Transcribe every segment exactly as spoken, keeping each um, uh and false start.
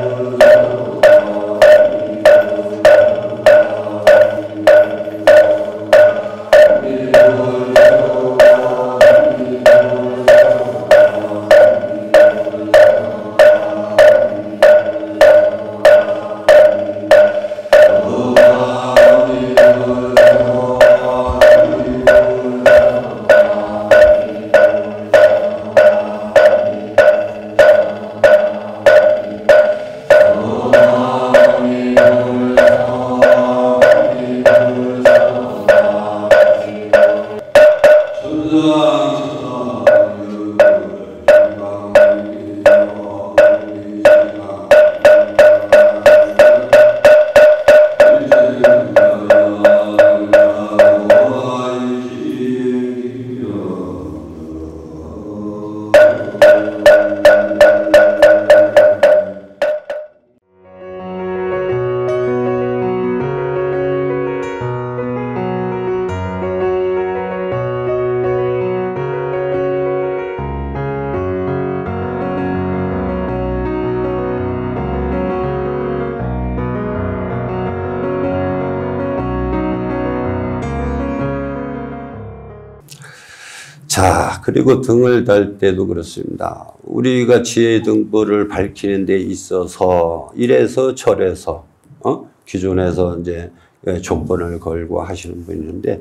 자, 그리고 등을 달 때도 그렇습니다. 우리가 지혜의 등불을 밝히는 데 있어서 이래서 저래서 어? 기존에서 이제 조건을 걸고 하시는 분이 있는데,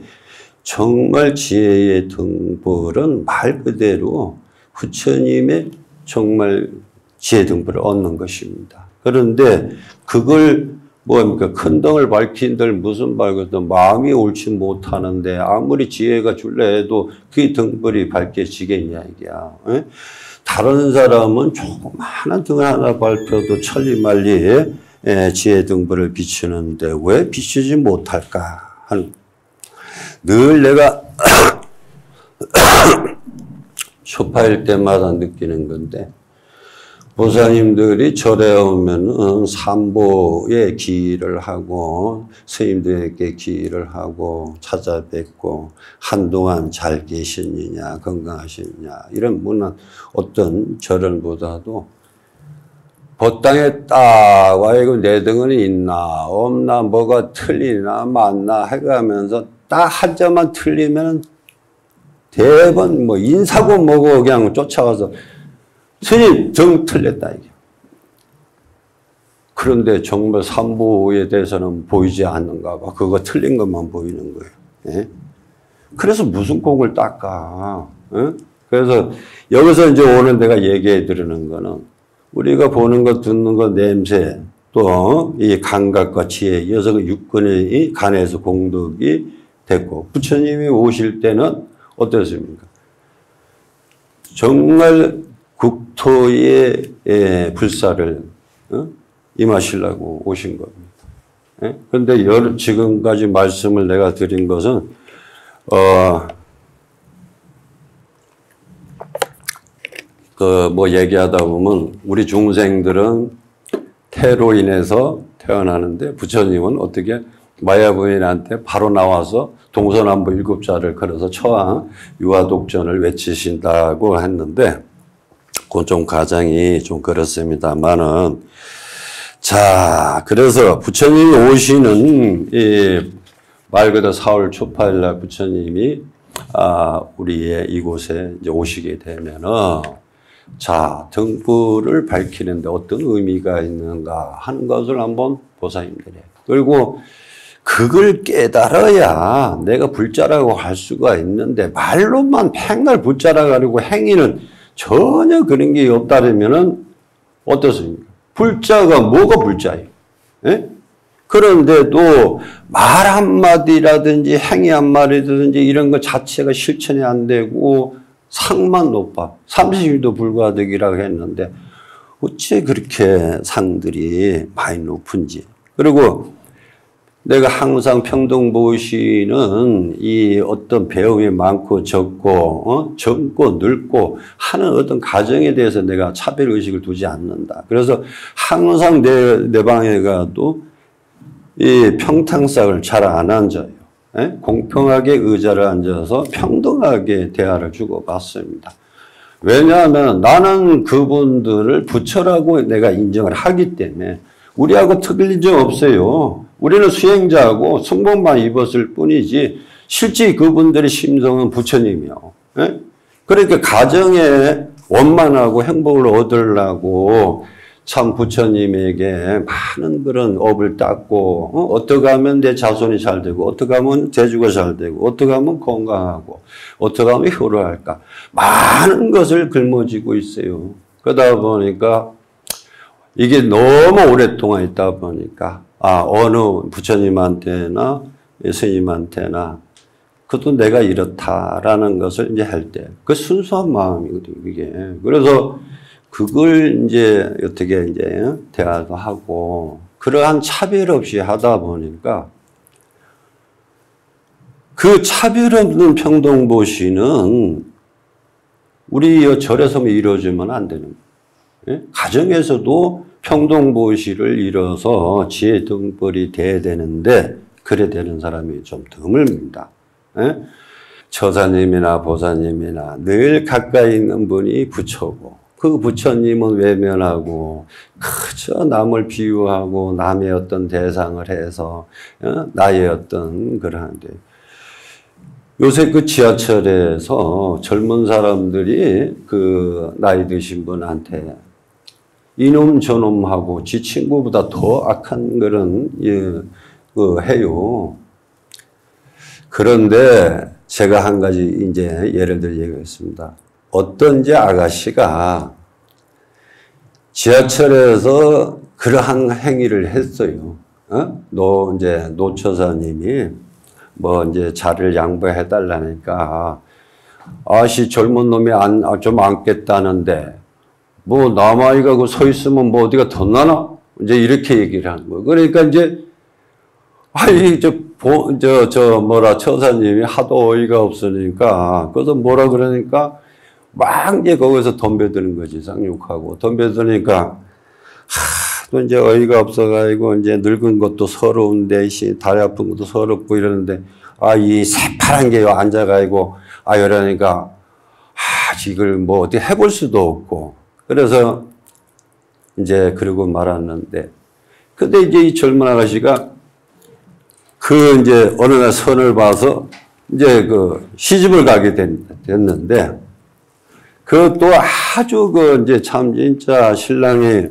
정말 지혜의 등불은 말 그대로 부처님의 정말 지혜 등불을 얻는 것입니다. 그런데 그걸 뭡니까? 큰 등을 밝힌들 무슨 밝거든 마음이 옳지 못하는데 아무리 지혜가 줄래 해도 그 등불이 밝혀지겠냐 이게야. 에? 다른 사람은 조그마한 등 하나 밝혀도 천리말리 에, 지혜 등불을 비추는데 왜 비추지 못할까 하는, 늘 내가 초파일 때마다 느끼는 건데, 보살님들이 절에 오면은 삼보에 기일을 하고 스님들에게 기일을 하고 찾아뵙고 한동안 잘 계시느냐 건강하시느냐 이런 문은 어떤 절을보다도 법당에 딱 와 이거 내 등은 있나 없나 뭐가 틀리나 맞나 해가면서 딱 한 점만 틀리면 대번 뭐 인사고 뭐고 그냥 쫓아가서 스님 정 틀렸다 이게. 그런데 정말 삼보에 대해서는 보이지 않는가 봐. 그거 틀린 것만 보이는 거예요. 예? 그래서 무슨 공을 닦아. 예? 그래서 여기서 이제 오늘 내가 얘기해 드리는 거는 우리가 보는 것, 듣는 것, 냄새, 또 이 감각과 지혜, 이어서 그 육근이 간에서 공덕이 됐고, 부처님이 오실 때는 어땠습니까? 정말 국토의 예, 불사를 어? 임하시려고 오신 겁니다. 예? 그런데 여러, 지금까지 말씀을 내가 드린 것은 어, 그 뭐 얘기하다 보면 우리 중생들은 태로 인해서 태어나는데 부처님은 어떻게 마야부인한테 바로 나와서 동서남북 일곱 자를 걸어서 처왕 유화독전을 외치신다고 했는데, 그건 좀 가정이 좀 그렇습니다만은, 자, 그래서 부처님이 오시는 이 말 그대로 사월 초파일날 부처님이 아, 우리의 이곳에 이제 오시게 되면은, 자, 등불을 밝히는데 어떤 의미가 있는가 하는 것을 한번 보살님들이. 그리고 그걸 깨달아야 내가 불자라고 할 수가 있는데, 말로만 맨날 불자라고 하려고 행위는 전혀 그런 게 없다면은 어떻습니까? 불자가 뭐가 불자예요? 예? 그런데도 말 한마디라든지 행위 한마디라든지 이런 것 자체가 실천이 안 되고 상만 높아. 삼십 일도 불과득이라고 했는데 어째 그렇게 상들이 많이 높은지. 그리고 내가 항상 평등보시는 이 어떤 배움이 많고 적고, 어? 젊고 늙고 하는 어떤 가정에 대해서 내가 차별의식을 두지 않는다. 그래서 항상 내, 내 방에 가도 이 평탕sak을 잘 안 앉아요. 에? 공평하게 의자를 앉아서 평등하게 대화를 주고받습니다. 왜냐하면 나는 그분들을 부처라고 내가 인정을 하기 때문에 우리하고 틀린 점 없어요. 우리는 수행자하고 승복만 입었을 뿐이지 실제 그분들의 심성은 부처님이요. 예? 그러니까 가정에 원만하고 행복을 얻으려고 참 부처님에게 많은 그런 업을 닦고 어? 어떻게 하면 내 자손이 잘 되고 어떻게 하면 재주가 잘 되고 어떻게 하면 건강하고 어떻게 하면 효로할까 많은 것을 짊어지고 있어요. 그러다 보니까 이게 너무 오랫동안 있다 보니까 아 어느 부처님한테나 스님한테나 그것도 내가 이렇다라는 것을 이제 할 때 그 순수한 마음이거든요. 이게 그래서 그걸 이제 어떻게 이제 대화도 하고 그러한 차별 없이 하다 보니까 그 차별 없는 평등보시는 우리 절에서만 이루어지면 안 되는 거예요. 가정에서도 평등보시를 이뤄서 지혜 등벌이 돼야 되는데 그래 되는 사람이 좀 드뭅니다. 처사님이나 보사님이나 늘 가까이 있는 분이 부처고 그 부처님은 외면하고 그저 남을 비유하고 남의 어떤 대상을 해서 어? 나의 어떤 그러한데 요새 그 지하철에서 젊은 사람들이 그 나이 드신 분한테 이놈 저놈하고 지 친구보다 더 악한 그런 예, 그 해요. 그런데 제가 한 가지 이제 예를 들어 얘기했습니다. 어떤 이제 아가씨가 지하철에서 그러한 행위를 했어요. 어? 노, 이제 노처사님이 뭐 이제 자리를 양보해 달라니까 아씨 젊은 놈이 안, 좀 앉겠다는데 뭐 남아이가 그 서 있으면 뭐 어디가 덧나나? 이제 이렇게 얘기를 하는 거예요. 그러니까 이제 아이 저, 보, 저, 저 뭐라 처사님이 하도 어이가 없으니까 그래서 뭐라 그러니까 막 이제 거기서 덤벼드는 거지, 쌍욕하고. 덤벼드니까, 하, 또 이제 어이가 없어가지고, 이제 늙은 것도 서러운데, 씨, 다리 아픈 것도 서럽고 이러는데, 아, 이 새파란 게 앉아가지고, 아, 이러니까, 아, 이걸 뭐 어떻게 해볼 수도 없고. 그래서, 이제, 그러고 말았는데, 근데 이제 이 젊은 아가씨가, 그 이제 어느 날 선을 봐서, 이제 그 시집을 가게 됐는데, 그것도 아주 그 이제 참 진짜 신랑이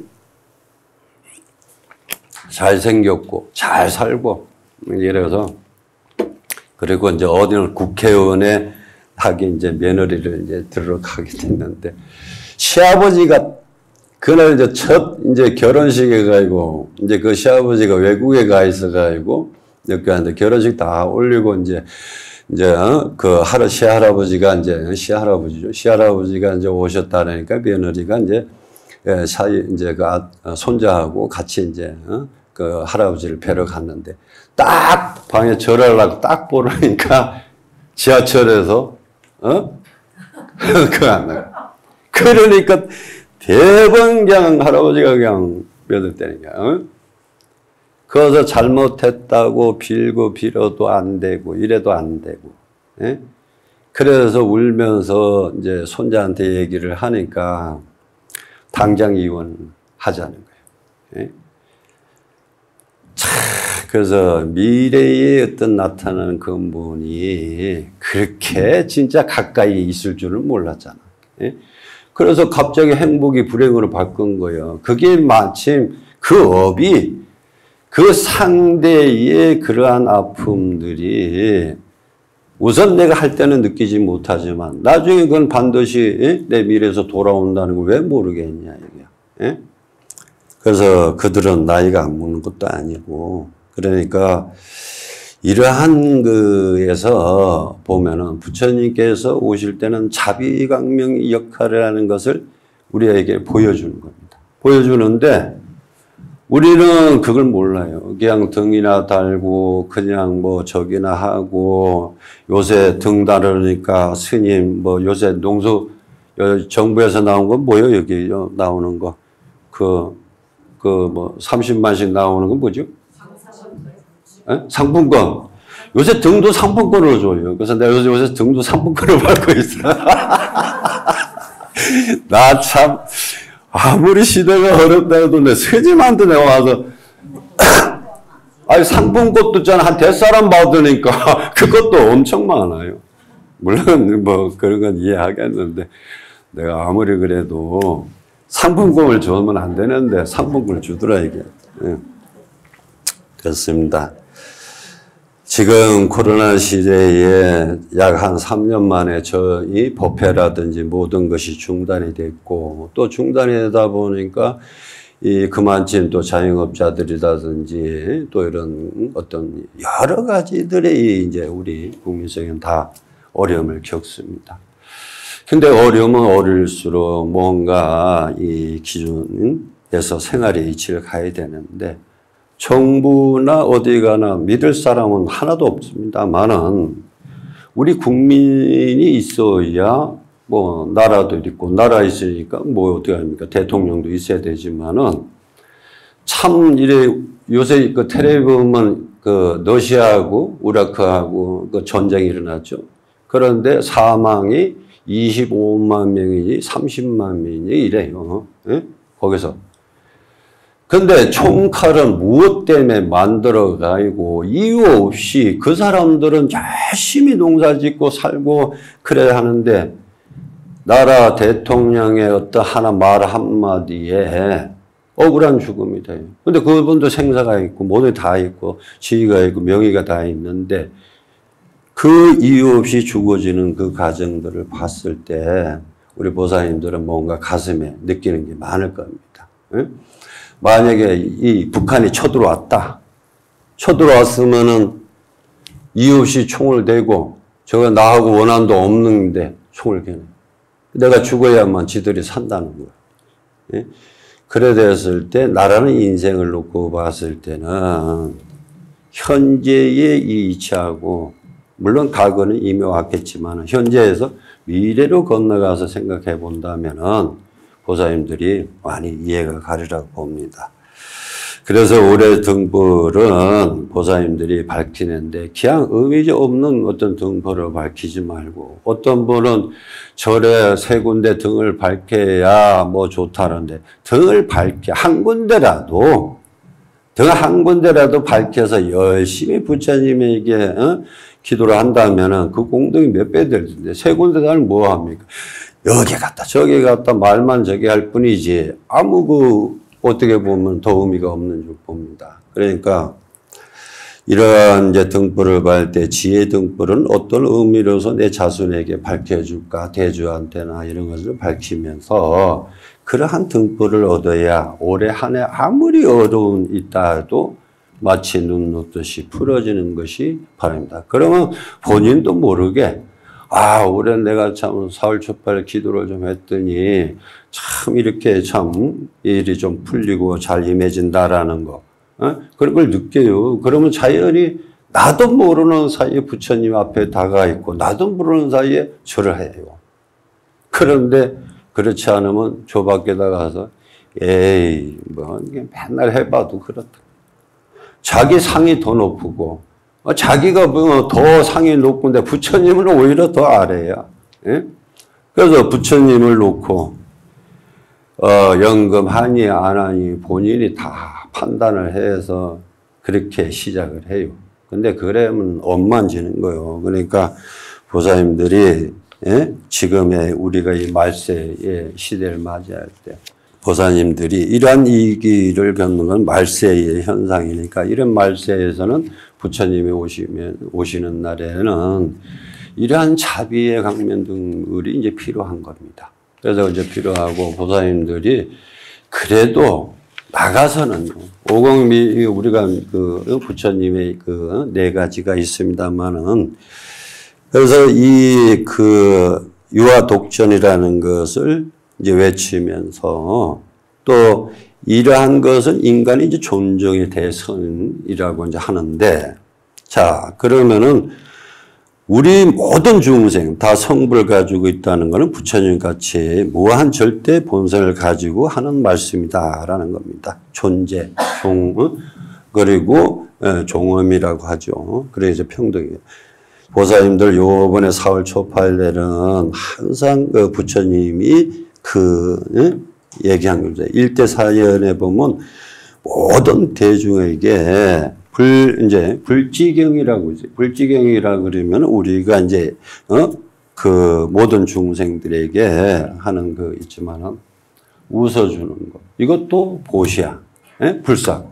잘생겼고 잘 살고 이래서 그리고 이제 어디는 국회의원에 하기 이제 며느리를 이제 들어가게 됐는데 시아버지가 그날 이제 첫 이제 결혼식에 가지고 이제 그 시아버지가 외국에 가 있어 가지고 여기 결혼식 다 올리고 이제 이제, 어? 그, 하루, 시할아버지가 이제, 시할아버지죠. 시할아버지가 이제 오셨다니까 며느리가 이제, 예, 사이, 이제 그, 아, 손자하고 같이 이제, 어? 그 할아버지를 뵈러 갔는데, 딱 방에 절하려고 딱 보려니까 지하철에서, 어? 그거 안 나가. 그러니까 대번 그냥 할아버지가 그냥 며들 때니까, 어? 거기서 잘못했다고 빌고 빌어도 안 되고 이래도 안 되고 예? 그래서 울면서 이제 손자한테 얘기를 하니까 당장 이혼하자는 거예요. 예? 참 그래서 미래에 어떤 나타나는 근본이 그렇게 진짜 가까이 있을 줄은 몰랐잖아. 예? 그래서 갑자기 행복이 불행으로 바꾼 거예요. 그게 마침 그 업이 그 상대의 그러한 아픔들이 우선 내가 할 때는 느끼지 못하지만 나중에 그건 반드시 내 미래에서 돌아온다는 걸 왜 모르겠냐 이게. 예? 그래서 그들은 나이가 안 먹는 것도 아니고 그러니까 이러한 그에서 보면은 부처님께서 오실 때는 자비광명 역할을 하는 것을 우리에게 보여주는 겁니다. 보여주는데 우리는 그걸 몰라요. 그냥 등이나 달고 그냥 뭐 저기나 하고 요새 등 다르니까 스님 뭐 요새 농수 정부에서 나온 건 뭐예요? 여기 나오는 거 그 그 뭐 삼십만씩 나오는 건 뭐죠? 에? 상품권. 요새 등도 상품권으로 줘요. 그래서 내가 요새 등도 상품권을 받고 있어. 나 참, 아무리 시대가 어렵다 해도 내 세집한테 내가 와서, 아니, 상품꽃도 있잖아. 한 대사람 받으니까 그것도 엄청 많아요. 물론 뭐 그런 건 이해하겠는데, 내가 아무리 그래도 상품권을 주면 안 되는데 상품권을 주더라, 이게. 예. 그렇습니다. 지금 코로나 시대에 약 한 삼 년 만에 저희 법회라든지 모든 것이 중단이 됐고, 또 중단이 되다 보니까 이 그만큼 또 자영업자들이라든지 또 이런 어떤 여러 가지들의 이제 우리 국민성은 다 어려움을 겪습니다. 근데 어려움은 어릴수록 뭔가 이 기준에서 생활의 이치를 가야 되는데, 정부나 어디 가나 믿을 사람은 하나도 없습니다만은 우리 국민이 있어야 뭐 나라도 있고, 나라 있으니까 뭐 어떻게 합니까? 대통령도 있어야 되지만은 참 이래 요새 그 텔레비 보면 그 러시아하고 우라크하고 그 전쟁이 일어났죠. 그런데 사망이 이십오만 명이니 삼십만 명이니 이래요. 예? 거기서. 근데 총칼은 무엇 때문에 만들어가지고 이유 없이 그 사람들은 열심히 농사 짓고 살고 그래야 하는데, 나라 대통령의 어떤 하나 말 한마디에 억울한 죽음이 돼요. 근데 그분도 생사가 있고 모두 다 있고 지위가 있고 명예가 다 있는데, 그 이유 없이 죽어지는 그 가정들을 봤을 때 우리 보사님들은 뭔가 가슴에 느끼는 게 많을 겁니다. 예? 만약에 이 북한이 쳐들어왔다. 쳐들어왔으면은 이유 없이 총을 대고, 저거 나하고 원한도 없는데 총을 겨네. 내가 죽어야만 지들이 산다는 거야. 예? 그래 됐을 때 나라는 인생을 놓고 봤을 때는 현재의 이 이치하고, 물론 과거는 이미 왔겠지만 현재에서 미래로 건너가서 생각해 본다면은 보사님들이 많이 이해가 가리라고 봅니다. 그래서 올해 등불은 보사님들이 밝히는데 그냥 의미 없는 어떤 등불을 밝히지 말고, 어떤 분은 절에 세 군데 등을 밝혀야 뭐 좋다는데, 등을 밝혀 한 군데라도 등 한 군데라도 밝혀서 열심히 부처님에게 어? 기도를 한다면은 그 공덕이 몇 배 될 텐데, 세 군데다는 뭐 합니까? 여기 갔다 저기 갔다 말만 저기 할 뿐이지 아무 그 어떻게 보면 더 의미가 없는 줄 봅니다. 그러니까 이러한 이제 등불을 받을 때 지혜 등불은 어떤 의미로서 내 자손에게 밝혀줄까, 대주한테나 이런 것을 밝히면서 그러한 등불을 얻어야 올해 한 해 아무리 어려움 있다 해도 마치 눈 녹듯이 풀어지는 것이 바랍니다. 그러면 본인도 모르게, 아, 올해 내가 참 사월 초팔 기도를 좀 했더니 참 이렇게 참 일이 좀 풀리고 잘 임해진다라는 거, 어? 그런 걸 느껴요. 그러면 자연히 나도 모르는 사이에 부처님 앞에 다가 있고 나도 모르는 사이에 절을 해요. 그런데 그렇지 않으면 저 밖에 나가서 에이 뭐 맨날 해봐도 그렇다. 자기 상이 더 높고 자기가 뭐 더 상이 높은데 부처님은 오히려 더 아래야. 예? 그래서 부처님을 놓고 어, 연금하니 안 하니 본인이 다 판단을 해서 그렇게 시작을 해요. 근데 그러면 엇만지는 거예요. 그러니까 보사님들이 예? 지금의 우리가 이 말세의 시대를 맞이할 때 보사님들이 이러한 이기를 겪는 건 말세의 현상이니까 이런 말세에서는 부처님이 오시면, 오시는 날에는 이러한 자비의 강면등들이 이제 필요한 겁니다. 그래서 이제 필요하고 보사님들이 그래도 나가서는 오공미 우리가 그 부처님의 그 네 가지가 있습니다만은 그래서 이 그 유아 독전이라는 것을 이제 외치면서 또 이러한 것은 인간이 이제 존중의 대선이라고 이제 하는데 자 그러면은 우리 모든 중생 다 성불을 가지고 있다는 것은 부처님 같이 무한 절대 본성을 가지고 하는 말씀이다라는 겁니다. 존재, 종, 그리고 종엄이라고 하죠. 그래서 평등이에요. 보사님들 요번에 사월 초팔일에는 항상 그 부처님이 그, 예? 얘기한 거죠. 일대 사연에 보면 모든 대중에게 불, 이제, 불지경이라고, 이제, 불지경이라고 그러면 우리가 이제, 어? 그 모든 중생들에게 하는 거 있지만은 웃어주는 거. 이것도 보시야. 예? 불사고.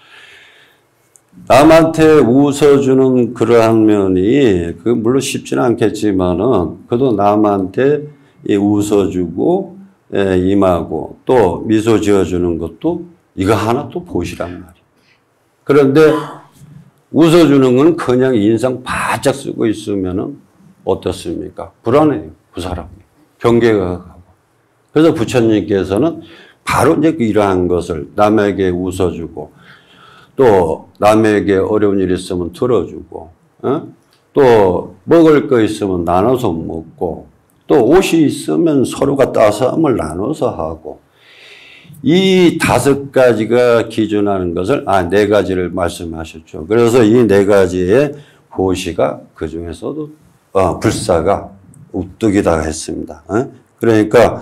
남한테 웃어주는 그러한 면이, 그, 물론 쉽지는 않겠지만은, 그래도 남한테 웃어주고, 예, 임하고, 또 미소 지어주는 것도 이거 하나 또 보시란 말이에요. 그런데 웃어주는 건 그냥 인상 바짝 쓰고 있으면은 어떻습니까? 불안해요. 그 사람이. 경계가 가고. 그래서 부처님께서는 바로 이제 이러한 것을 남에게 웃어주고 또 남에게 어려운 일 있으면 들어주고 어? 또 먹을 거 있으면 나눠서 먹고 또 옷이 있으면 서로가 따스함을 나눠서 하고 이 다섯 가지가 기준하는 것을 아, 네 가지를 말씀하셨죠. 그래서 이 네 가지의 보시가 그 중에서도 어, 불사가 우뚝이다 했습니다. 어? 그러니까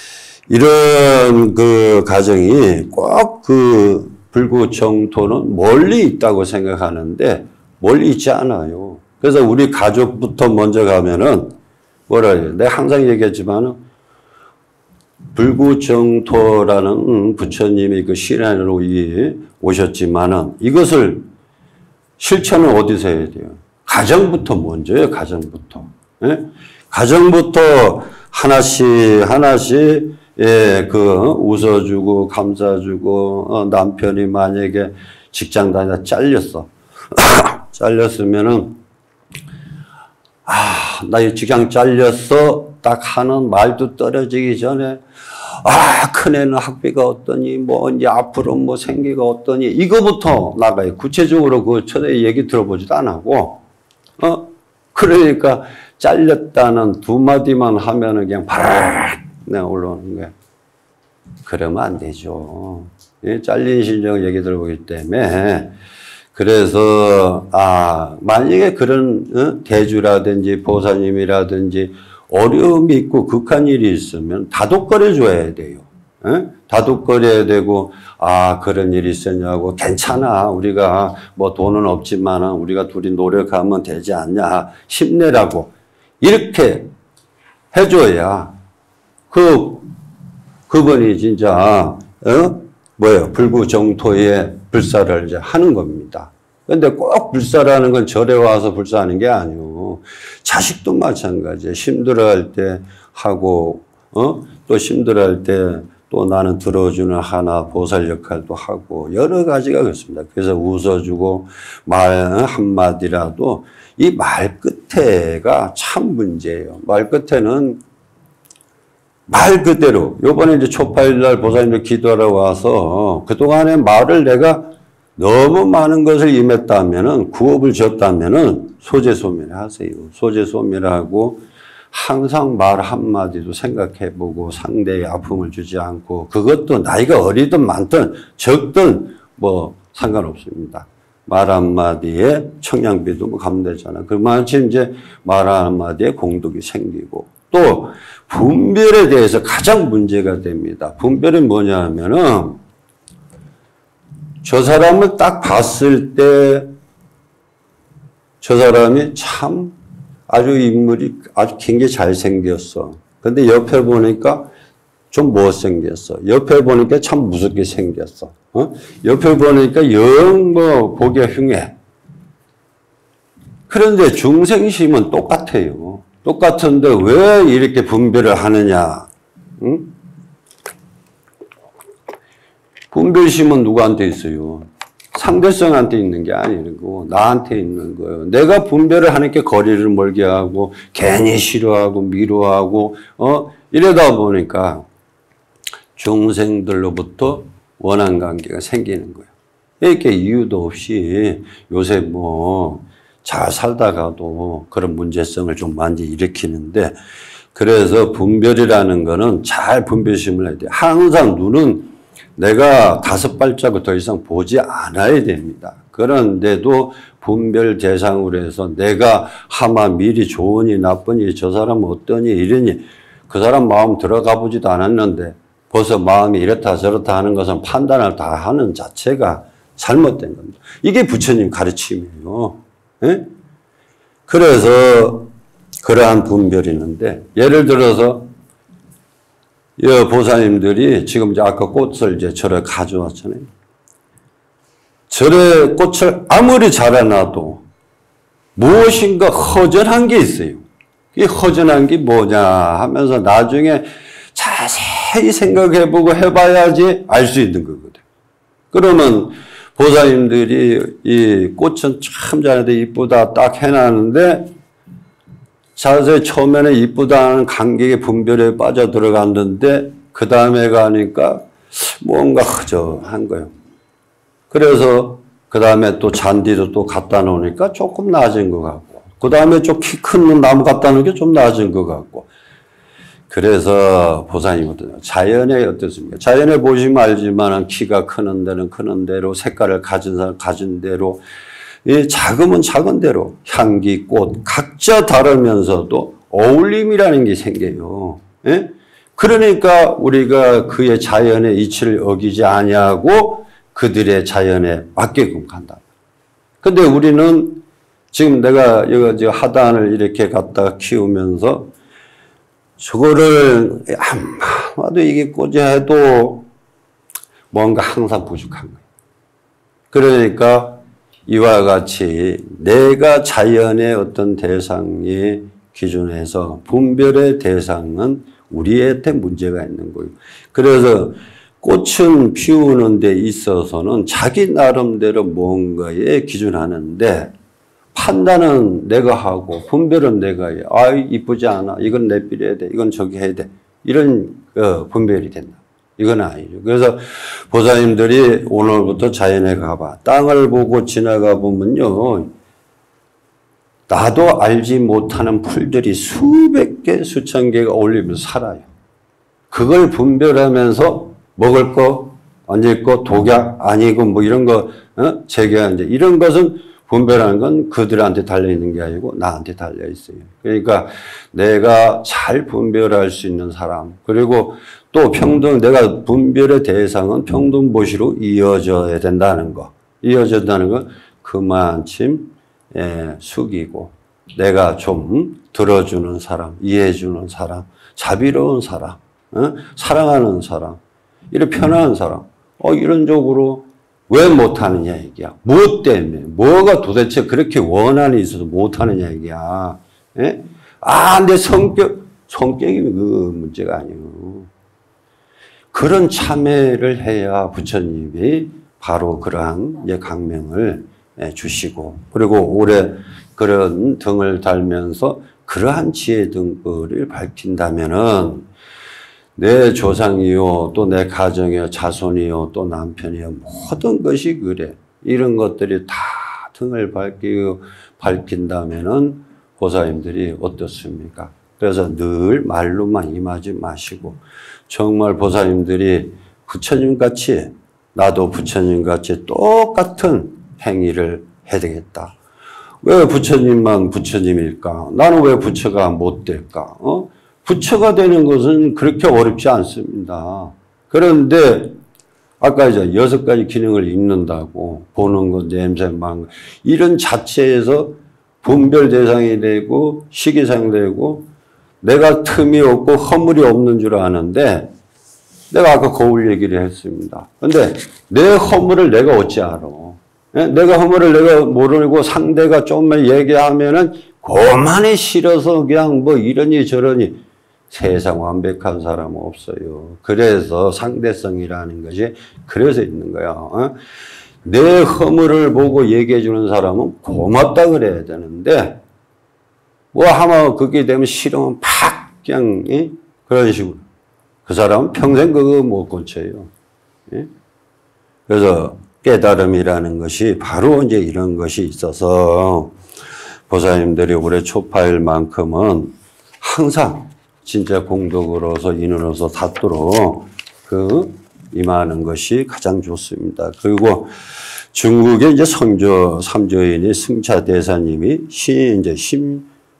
이런 그 가정이 꼭 그 불구정토는 멀리 있다고 생각하는데 멀리 있지 않아요. 그래서 우리 가족부터 먼저 가면은 뭐라 해요? 내가 항상 얘기했지만은 불구정토라는 부처님이 그 시련으로 오셨지만은 이것을 실천은 어디서 해야 돼요? 가정부터 먼저요, 가정부터. 예? 가정부터 하나씩, 하나씩, 예, 그, 웃어주고, 감사주고, 어, 남편이 만약에 직장 다니다 잘렸어. 잘렸으면은, 아, 나 이 직장 잘렸어. 딱 하는 말도 떨어지기 전에, 아, 큰애는 학비가 어떠니, 뭐, 이제 앞으로 뭐 생기가 어떠니, 이거부터 나가요. 구체적으로 그 전에 얘기 들어보지도 안 하고, 어? 그러니까 잘렸다는 두 마디만 하면은 그냥 바락 내가 올라오는 거야. 그러면 안 되죠. 예? 잘린 심정 얘기 들어보기 때문에. 그래서, 아, 만약에 그런, 어? 대주라든지 보사님이라든지 어려움이 있고 극한 일이 있으면 다독거려 줘야 돼요. 에? 다독거려야 되고, 아, 그런 일이 있었냐고, 괜찮아. 우리가 뭐 돈은 없지만 우리가 둘이 노력하면 되지 않냐. 힘내라고. 이렇게 해줘야 그, 그분이 진짜, 어? 뭐예요? 불구정토의 불사를 이제 하는 겁니다. 근데 꼭 불사라는 건 절에 와서 불사하는 게 아니고, 자식도 마찬가지예요. 힘들어할 때 하고, 어? 또 힘들어할 때 또 나는 들어주는 하나 보살 역할도 하고 여러 가지가 그렇습니다. 그래서 웃어주고 말 한마디라도 이 말 끝에가 참 문제예요. 말 끝에는 말 그대로 요번에 이제 초파일날 보살님들 기도하러 와서 그동안에 말을 내가 너무 많은 것을 임했다면은 구업을 졌다면은 소재소멸하세요. 소재소멸하고 항상 말 한마디도 생각해보고 상대의 아픔을 주지 않고 그것도 나이가 어리든 많든 적든 뭐 상관없습니다. 말 한마디에 청량비도 뭐 가면 되잖아. 그만큼 이제 말 한마디에 공덕이 생기고 또 분별에 대해서 가장 문제가 됩니다. 분별이 뭐냐 하면은 저 사람을 딱 봤을 때 저 사람이 참 아주 인물이 아주 굉장히 잘생겼어. 근데 옆에 보니까 좀 못생겼어. 옆에 보니까 참 무섭게 생겼어. 어? 옆에 보니까 영 뭐 보기가 흉해. 그런데 중생심은 똑같아요. 똑같은데 왜 이렇게 분별을 하느냐? 응? 분별심은 누구한테 있어요? 상대성한테 있는 게 아니고 나한테 있는 거예요. 내가 분별을 하니까 거리를 멀게 하고 괜히 싫어하고 미워하고 어 이러다 보니까 중생들로부터 원한 관계가 생기는 거예요. 이렇게 이유도 없이 요새 뭐 잘 살다가도 그런 문제성을 좀 많이 일으키는데 그래서 분별이라는 거는 잘 분별심을 해야 돼요. 항상 눈은 내가 다섯 발자국 더 이상 보지 않아야 됩니다. 그런데도 분별 대상으로 해서 내가 하마 미리 좋으니 나쁘니 저 사람은 어떠니 이러니 그 사람 마음 들어가 보지도 않았는데 벌써 마음이 이렇다 저렇다 하는 것은 판단을 다 하는 자체가 잘못된 겁니다. 이게 부처님 가르침이에요. 예? 그래서 그러한 분별이 있는데 예를 들어서 이 보살님들이 지금 이제 아까 꽃을 이제 절에 가져왔잖아요. 절에 꽃을 아무리 자라놔도 무엇인가 허전한 게 있어요. 이 허전한 게 뭐냐 하면서 나중에 자세히 생각해보고 해봐야지 알 수 있는 거거든. 그러면 보살님들이 이 꽃은 참 잘해도 이쁘다 딱 해놨는데 자세히 처음에는 이쁘다는 감격의 분별에 빠져 들어갔는데 그 다음에 가니까 뭔가 허전한 거예요. 그래서 그 다음에 또 잔디도 또 갖다 놓으니까 조금 나아진 것 같고 그 다음에 좀 키 큰 나무 갖다 놓은 게 좀 나아진 것 같고 그래서 보살님은 자연에 어떻습니까? 자연에 보시면 알지만 키가 크는 데는 크는 대로 색깔을 가진 사람 가진 대로 이 작으면 작은 대로 향기, 꽃 각자 다르면서도 어울림이라는 게 생겨요. 예? 그러니까 우리가 그의 자연의 이치를 어기지 아니하고 그들의 자연에 맞게끔 간다. 근데 우리는 지금 내가 이거 하단을 이렇게 갖다 키우면서 저거를 아마도 이게 꽂아 해도 뭔가 항상 부족한 거예요. 그러니까 이와 같이 내가 자연의 어떤 대상의 기준에서 분별의 대상은 우리한테 문제가 있는 거예요. 그래서 꽃은 피우는 데 있어서는 자기 나름대로 뭔가에 기준하는데 판단은 내가 하고 분별은 내가 해. 아, 이쁘지 않아. 이건 내버려야 돼. 이건 저기 해야 돼. 이런 어, 분별이 된다. 이건 아니죠. 그래서 보살님들이 오늘부터 자연에 가봐. 땅을 보고 지나가 보면요. 나도 알지 못하는 풀들이 수백 개, 수천 개가 어울리면서 살아요. 그걸 분별하면서 먹을 거, 앉을 거, 독약 아니고 뭐 이런 거, 어? 제가 이제 이런 것은 분별하는 건 그들한테 달려있는 게 아니고 나한테 달려있어요. 그러니까 내가 잘 분별할 수 있는 사람, 그리고 또 평등, 내가 분별의 대상은 평등보시로 이어져야 된다는 거. 이어진다는 건 그만큼 예, 숙이고 내가 좀 들어주는 사람, 이해해주는 사람, 자비로운 사람, 어? 사랑하는 사람, 이렇게 편안한 사람. 어, 이런 쪽으로 왜 못하느냐 얘기야. 무엇 때문에? 뭐가 도대체 그렇게 원한이 있어서 못하느냐 얘기야. 예? 아, 내 성격, 성격이 그 문제가 아니에요. 그런 참회를 해야 부처님이 바로 그러한 강명을 주시고, 그리고 올해 그런 등을 달면서 그러한 지혜 등불을 밝힌다면은 내 조상이요, 또 내 가정이요, 자손이요, 또 남편이요, 모든 것이 그래. 이런 것들이 다 등을 밝히고, 밝힌다면은 보살님들이 어떻습니까? 그래서 늘 말로만 임하지 마시고, 정말 보살님들이 부처님 같이, 나도 부처님 같이 똑같은 행위를 해야 되겠다. 왜 부처님만 부처님일까? 나는 왜 부처가 못 될까? 어? 부처가 되는 것은 그렇게 어렵지 않습니다. 그런데 아까 이제 여섯 가지 기능을 읽는다고 보는 것, 냄새, 망 이런 자체에서 분별 대상이 되고 시기상 되고 내가 틈이 없고 허물이 없는 줄 아는데 내가 아까 거울 얘기를 했습니다. 근데 내 허물을 내가 어찌 알아? 내가 허물을 내가 모르고 상대가 좀만 얘기하면은 고만히 싫어서 그냥 뭐 이러니 저러니 세상 완벽한 사람은 없어요. 그래서 상대성이라는 것이 그래서 있는 거야. 어? 내 허물을 보고 얘기해 주는 사람은 고맙다 그래야 되는데 뭐 하면 그게 되면 싫으면 팍 그냥 예? 그런 식으로 그 사람은 평생 그거 못 고쳐요. 예? 그래서 깨달음이라는 것이 바로 이제 이런 것이 있어서 보살님들이 올해 초파일만큼은 항상 진짜 공덕으로서 인으로서 닿도록 그 임하는 것이 가장 좋습니다. 그리고 중국의 이제 성조 삼조인이 승차 대사님이 신 이제 심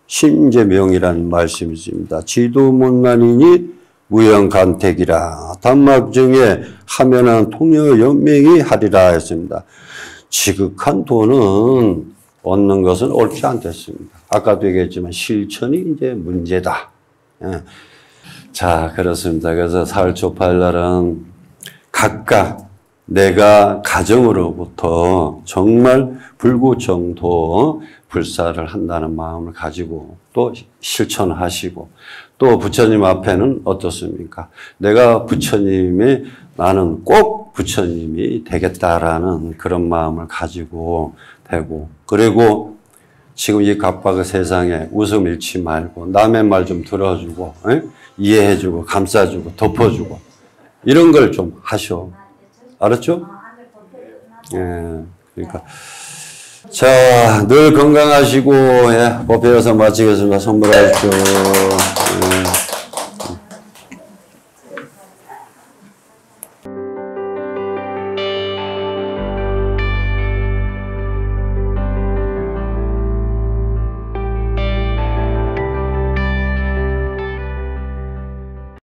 심재명이라는 말씀이 있습니다. 지도문난이니 무형간택이라 단막 중에 하면은 통여연맹이 하리라 했습니다. 지극한 돈은 얻는 것은 옳지 않겠습니다. 아까도 얘기했지만 실천이 이제 문제다. 예. 자, 그렇습니다. 그래서 사흘초팔날은 각각 내가 가정으로부터 정말 불구정도 불사를 한다는 마음을 가지고 또 실천하시고 또 부처님 앞에는 어떻습니까? 내가 부처님이 나는 꼭 부처님이 되겠다라는 그런 마음을 가지고 되고 그리고 지금 이 각박의 세상에 웃음 잃지 말고 남의 말 좀 들어주고 에? 이해해주고 감싸주고 덮어주고 이런 걸 좀 하셔. 알았죠? 예, 그러니까 자, 늘 건강하시고 예, 법회여서 마치겠습니다. 선물하십시오. 예.